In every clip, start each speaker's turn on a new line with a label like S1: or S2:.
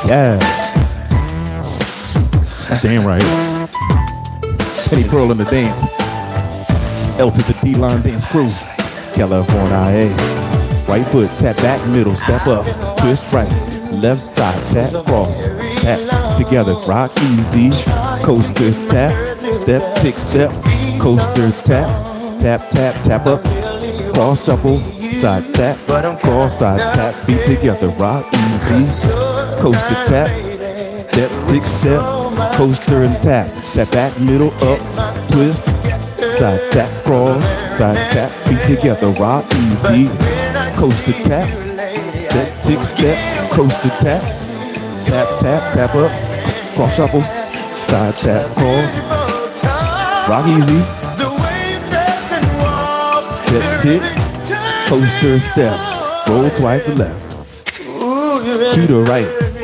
S1: Yeah. Damn right. Penny Pearl in the dance. L to the D-line dance crew. California. Right foot, tap back, middle, step up, twist right, left side, tap cross, tap together, rock easy, coaster tap, step, tick step, coaster tap, tap, tap, tap up, cross shuffle, side tap, cross side tap, feet together, rock easy, coaster tap, step, tick step, coaster and tap, tap back, middle, up, twist, side tap, cross, side tap, feet together, rock easy, coaster tap, step, tick step, coaster tap, tap, tap, tap up, cross shuffle, side tap, cross, rock easy, step, tick, coaster step, roll twice to left, to the right,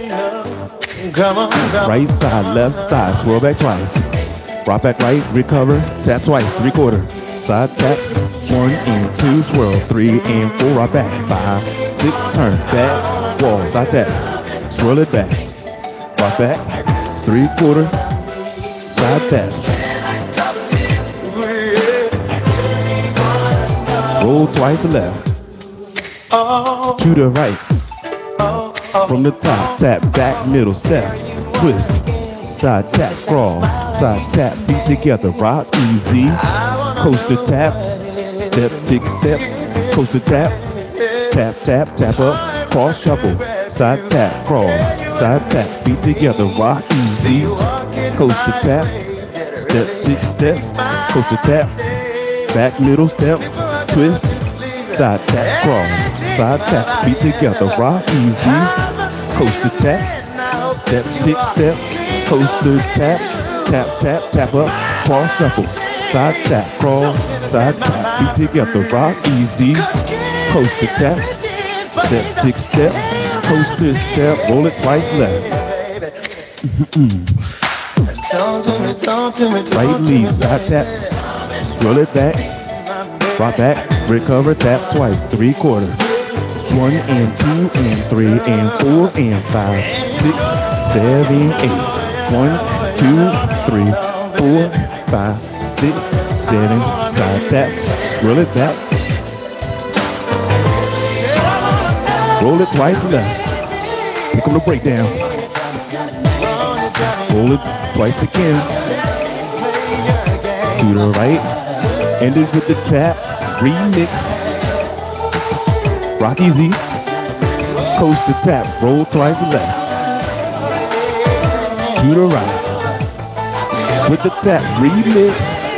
S1: right side, left side, swirl back twice, rock back right, recover, tap twice, 3/4, side tap, 1 and 2, swirl, 3 and 4, rock back, 5, 6, turn, back, wall, side tap, swirl it back, rock back, 3/4, side tap, roll twice to left, to the right, from the top, tap, back, middle, step, twist, side tap, cross, side tap, feet together, rock easy, coaster tap, step, tick step, coaster tap, tap, tap, tap up, cross shuffle, side tap, cross, side tap, feet together, rock easy, coaster tap, step, tick step, coaster tap, back, middle, step, twist, side tap, cross, side tap, feet together, rock easy, coaster tap, step, tick step, coaster tap, tap, tap, tap up, cross shuffle, side tap, cross, side tap, feet together, rock easy, coaster tap, step, tick step, coaster step, roll it twice left. Right lead, side tap, roll it back, rock back, recover, tap twice, 3/4, 1 and 2 and 3 and 4 and 5, 6, 7, 8, 1, 2, 3, 4, 5, 6, 7, side tap, roll it back, roll it twice left, here come the breakdown, roll it twice again, to the right, end it with the tap, remix, rock easy, coaster tap, roll twice left, to the right, with the tap, remix,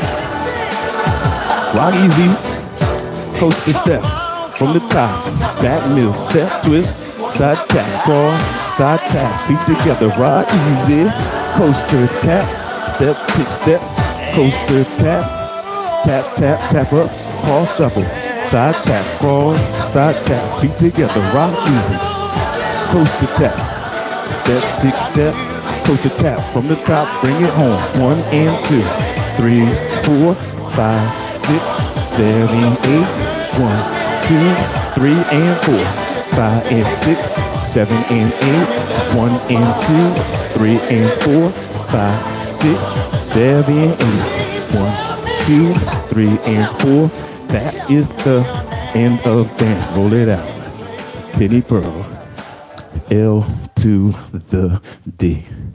S1: rock easy, coaster step, from the top, back, middle, step, twist, side tap, cross, side tap, feet together, rock easy, coaster tap, step, tick step, coaster tap, tap, tap, tap up, cross shuffle, side tap, cross, side tap, feet together, rock easy, coaster tap, step, tick step, coaster tap, from the top, bring it home, 1 and 2, 3, 4, 5, 6, 7, 8, 1, 2, 3 and 4, 5 and 6, 7 and 8, 1 and 2, 3 and 4, 5, 6, 7 and 8, 1, 2, 3 and 4. That is the end of dance. Roll it out. Penny Pearl. L to the D.